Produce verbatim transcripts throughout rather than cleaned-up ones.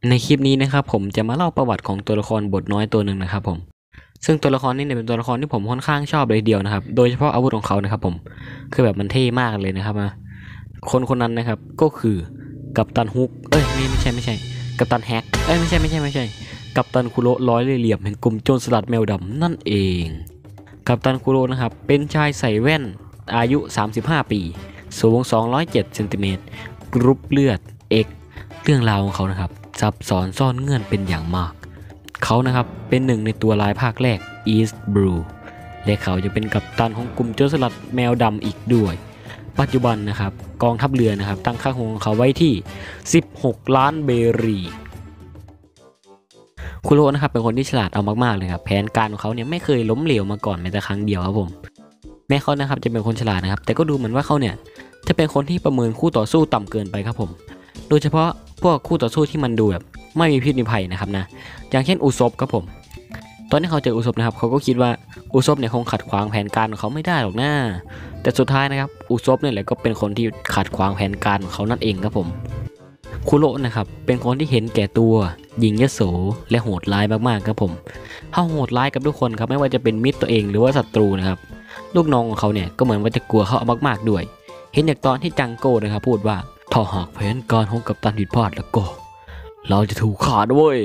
ในคลิปนี้นะครับผมจะมาเล่าประวัติของตัวละครบทน้อยตัวหนึ่งนะครับผมซึ่งตัวละครนี้เนี่ยเป็นตัวละครที่ผมค่อนข้างชอบเลยเดียวนะครับโดยเฉพาะอาวุธของเขานะครับผมคือแบบมันเท่มากเลยนะครับนะคนคนนั้นนะครับก็คือกัปตันฮุกเอ้ยไม่ไม่ใช่ไม่ใช่กัปตันแฮกเอ้ยไม่ใช่ไม่ใช่ไม่ใช่กัปตันคุโระร้อยเหลี่ยมแห่งกลุ่มโจรสลัดแมวดำนั่นเองกัปตันคุโระนะครับเป็นชายใส่แว่นอายุสามสิบห้าปีสูงสองร้อยเจ็ดเซนติเมตรกรุ๊ปเลือด X เรื่องราวของเขานะครับซับซ้อนซ่อนเงื่อนเป็นอย่างมากเขานะครับเป็นหนึ่งในตัวร้ายภาคแรก East Blue และเขาจะเป็นกัปตันของกลุ่มโจรสลัดแมวดำอีกด้วยปัจจุบันนะครับกองทัพเรือนะครับตั้งค่าของเขาไว้ที่สิบหกล้านเบรีคุโระนะครับเป็นคนที่ฉลาดเอามากๆเลยครับแผนการของเขาเนี่ยไม่เคยล้มเหลวมาก่อนแม้แต่ครั้งเดียวครับผมแม้เขานะครับจะเป็นคนฉลาดนะครับแต่ก็ดูเหมือนว่าเขาเนี่ยจะเป็นคนที่ประเมินคู่ต่อสู้ต่ำเกินไปครับผมโดยเฉพาะพวกคู่ต่อสู้ที่มันดูแบบไม่มีพิษมีภัยนะครับนะอย่างเช่นอุซบครับผมตอนที่เขาเจออุซบนะครับเขาก็คิดว่าอุซบเนี่ยคงขัดขวางแผนการของเขาไม่ได้หรอกนะแต่สุดท้ายนะครับอุซบเนี่ยแหละก็เป็นคนที่ขัดขวางแผนการของเขานั่นเองครับผมคุโระนะครับเป็นคนที่เห็นแก่ตัวยิงยโสและโหดร้ายมากๆครับผมเขาโหดร้ายกับทุกคนครับไม่ว่าจะเป็นมิตรตัวเองหรือว่าศัตรูนะครับลูกน้องของเขาเนี่ยก็เหมือนว่าจะกลัวเขาเอามากๆด้วยเห็นอย่างตอนที่จังโก้นะครับพูดว่าถ้าหากแผนการของกัปตันผิดพลาดแล้วก็เราจะถูกฆ่าด้วย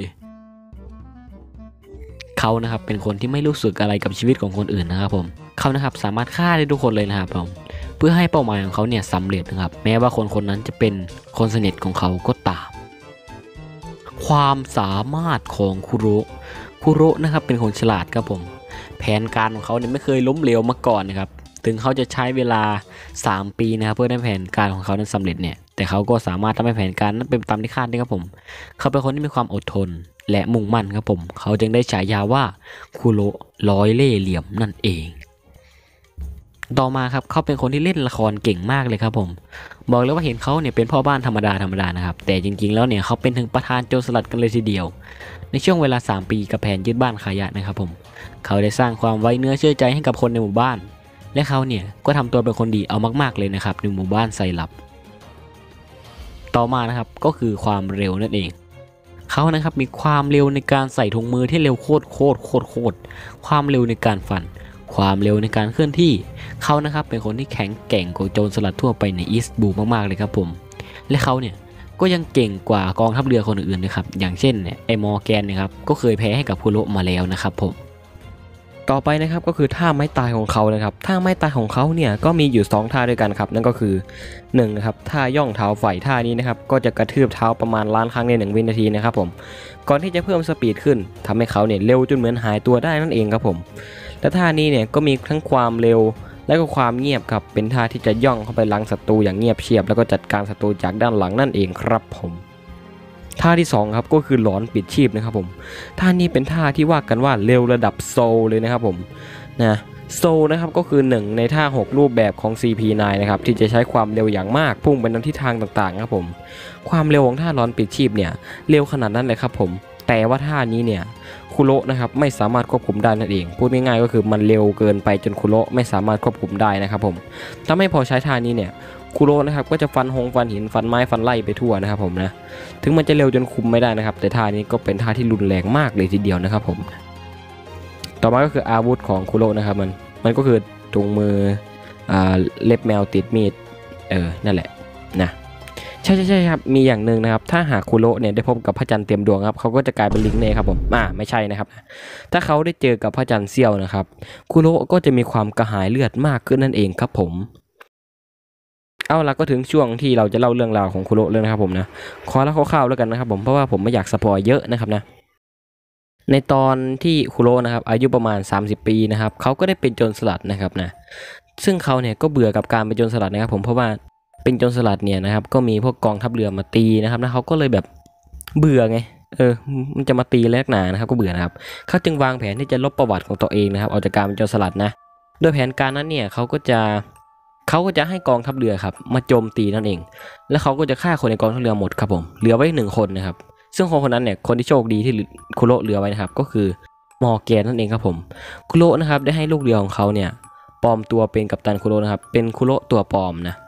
เขานะครับเป็นคนที่ไม่รู้สึกอะไรกับชีวิตของคนอื่นนะครับผมเขานะครับสามารถฆ่าได้ทุกคนเลยนะครับผมเพื่อให้เป้าหมายของเขาเนี่ยสำเร็จนะครับแม้ว่าคนคนนั้นจะเป็นคนสนิทของเขาก็ตามความสามารถของคุโระคุโระนะครับเป็นคนฉลาดครับผมแผนการของเขาเนี่ยไม่เคยล้มเหลวมาก่อนนะครับถึงเขาจะใช้เวลาสามปีนะครับเพื่อให้แผนการของเขานั้นสำเร็จเนี่ยแต่เขาก็สามารถทำให้แผนการนั้นเป็นตามที่คาดได้ครับผมเขาเป็นคนที่มีความอดทนและมุ่งมั่นครับผมเขาจึงได้ฉายาว่าคุโระร้อยเล่ห์เหลี่ยมนั่นเองต่อมาครับเขาเป็นคนที่เล่นละครเก่งมากเลยครับผมบอกเลยว่าเห็นเขาเนี่ยเป็นพ่อบ้านธรรมดาธรรมดานะครับแต่จริงๆแล้วเนี่ยเขาเป็นถึงประธานโจรสลัดกันเลยทีเดียวในช่วงเวลาสามปีกับแผนยึดบ้านขายะนะครับผมเขาได้สร้างความไว้เนื้อเชื่อใจให้กับคนในหมู่บ้านและเขาเนี่ยก็ทำตัวเป็นคนดีเอามากๆเลยนะครับในหมู่บ้านไซรัปต่อมานะครับก็คือความเร็วนั่นเองเขานะครับมีความเร็วในการใส่ถุงมือที่เร็วโคตรโคตรโคตรโคตรความเร็วในการฟันความเร็วในการเคลื่อนที่เขานะครับเป็นคนที่แข็งแกร่งกว่าโจรสลัดทั่วไปในอีสต์บลูมากๆเลยครับผมและเขาเนี่ยก็ยังเก่งกว่ากองทัพเรือคนอื่นๆนะครับอย่างเช่นเนี่ยไอมอร์แกนนะครับก็เคยแพ้ให้กับคุโระมาแล้วนะครับผมต่อไปนะครับก็คือท่าไม้ตายของเขานะครับท่าไม้ตายของเขาเนี่ยก็มีอยู่สองท่าด้วยกันครับนั่นก็คือหนึ่งนะครับท่าย่องเท้าไฟท่านี้นะครับก็จะกระทืบเท้าประมาณล้านครั้งในหนึ่งวินาทีนะครับผมก่อนที่จะเพิ่มสปีดขึ้นทำให้เขาเนี่ยเร็วจนเหมือนหายตัวได้นั่นเองครับผมและท่านี้เนี่ยก็มีทั้งความเร็วและก็ความเงียบครับเป็นท่าที่จะย่องเข้าไปหลังศัตรูอย่างเงียบเชียบแล้วก็จัดการศัตรูจากด้านหลังนั่นเองครับผมท่าที่สองครับก็คือหลอนปิดชีพนะครับผมท่านี้เป็นท่าที่ว่ากันว่าเร็วระดับโซลเลยนะครับผมนะโซลนะครับก็คือหนึ่งในท่าหกรูปแบบของ ซี พี ไนน์ นะครับที่จะใช้ความเร็วอย่างมากพุ่งไปในทิศทางต่างๆครับผมความเร็วของท่าหลอนปิดชีพเนี่ยเร็วขนาดนั้นเลยครับผมแต่ว่าท่านี้เนี่ยคุโระนะครับไม่สามารถควบคุมได้นั่นเองพูดง่ายๆก็คือมันเร็วเกินไปจนคุโระไม่สามารถควบคุมได้นะครับผมถ้าไม่พอใช้ท่านี้เนี่ยคุโระนะครับก็จะฟันหงฟันหินฟันไม้ฟันไล่ไปทั่วนะครับผมนะถึงมันจะเร็วจนคุมไม่ได้นะครับแต่ท่านี้ก็เป็นท่าที่รุนแรงมากเลยทีเดียวนะครับผมต่อมาก็คืออาวุธของคุโระนะครับมันมันก็คือถุงมืออ่าเล็บแมวติดมีดเออนั่นแหละนะใช่ใช่ใช่ครับมีอย่างหนึ่งนะครับถ้าหากคุโระเนี่ยได้พบกับพระจันทร์เต็มดวงครับเขาก็จะกลายเป็นลิงเนี่ยครับผมอ่าไม่ใช่นะครับถ้าเขาได้เจอกับพระจันทร์เสี้ยวนะครับคุโระก็จะมีความกระหายเลือดมากขึ้นนั่นเองครับผมเอาละก็ถึงช่วงที่เราจะเล่าเรื่องราวของคุโระเลยนะครับผมนะขอเล่าคร่าวๆแล้วกันนะครับผมเพราะว่าผมไม่อยากสปอยเยอะนะครับนะในตอนที่คุโระนะครับอายุประมาณสามสิบปีนะครับเขาก็ได้เป็นโจรสลัดนะครับนะซึ่งเขาเนี่ยก็เบื่อกับการเป็นโจรสลัดนะครับผมเพราะว่าเป็นโจรสลัดเนี่ยนะครับก็มีพวกกองทัพเรือมาตีนะครับนะเขาก็เลยแบบเบื่อไงเออมันจะมาตีแลกหนานะครับก็เบื่อนะครับเขาจึงวางแผนที่จะลบประวัติของตัวเองนะครับออกจากการเป็นโจรสลัดนะโดยแผนการนั้นเนี่ยเขาก็จะเขาก็จะให้กองทัพเรือครับมาโจมตีนั่นเองแล้วเขาก็จะฆ่าคนในกองทัพเรือหมดครับผมเหลือไว้หนึ่งคนนะครับซึ่งคนคนนั้นเนี่ยคนที่โชคดีที่คุโระเหลือไว้นะครับก็คือมอร์แกนนั่นเองครับผมคุโระนะครับได้ให้ลูกเรือของเขาเนี่ยปลอมตัวเป็นกัปตันคุโระนะครับเป็นคุโระตัวปลอมนะ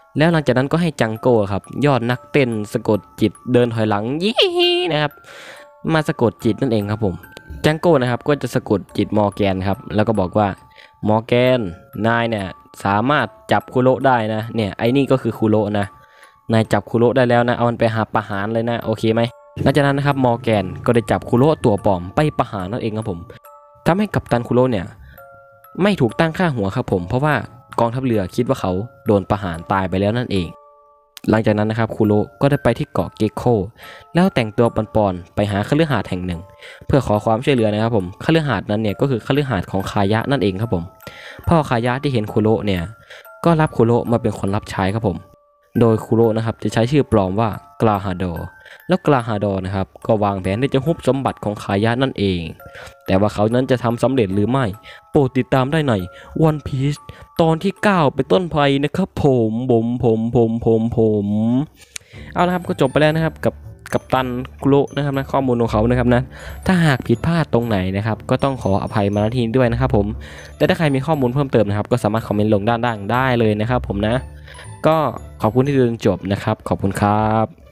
แล้วหลังจากนั้นก็ให้จังโก้ครับยอดนักเต้นสะกดจิตเดินถอยหลังยี่นะครับมาสะกดจิตนั่นเองครับผมจังโก้นะครับก็จะสะกดจิตมอร์แกนครับแล้วก็บอกว่ามอร์แกนนายเนี่ยสามารถจับคุโระได้นะเนี่ยไอ้นี่ก็คือคุโระนะนายจับคุโระได้แล้วนะเอามันไปหาประหารเลยนะโอเคไหมหลังจากนั้นนะครับมอร์แกนก็ได้จับคุโระตัวปลอมไปประหารนั่นเองครับผมทำให้กัปตันคุโระเนี่ยไม่ถูกตั้งค่าหัวครับผมเพราะว่ากองทัพเรือคิดว่าเขาโดนประหารตายไปแล้วนั่นเองหลังจากนั้นนะครับคุโระก็ได้ไปที่เกาะเกคโคแล้วแต่งตัวปอนๆไปหาคฤหาสน์แห่งหนึ่งเพื่อขอความช่วยเหลือนะครับผมคฤหาสน์นั้นเนี่ยก็คือคฤหาสน์ของคายะนั่นเองครับผมพ่อคายะที่เห็นคุโระเนี่ยก็รับคุโระมาเป็นคนรับใช้ครับผมโดยคุโระนะครับจะใช้ชื่อปลอมว่ากลาฮาโดแล้วกลาฮาโดนะครับก็วางแผนที่จะฮุบสมบัติของคายะนั่นเองแต่ว่าเขานั้นจะทำสำเร็จหรือไม่โปรดติดตามได้ใน One Piece ตอนที่เก้าเป็นต้นไปนะครับผมผมผมผมผมผมเอาละครับก็จบไปแล้วนะครับกับกัปตันคุโระนะครับนะข้อมูลของเขานะครับนะถ้าหากผิดพลาดตรงไหนนะครับก็ต้องขออภัยมาณที่นี้ด้วยนะครับผมแต่ถ้าใครมีข้อมูลเพิ่มเติมนะครับก็สามารถคอมเมนต์ลงด้านล่างได้เลยนะครับผมนะก็ขอบคุณที่ดูจนจบนะครับขอบคุณครับ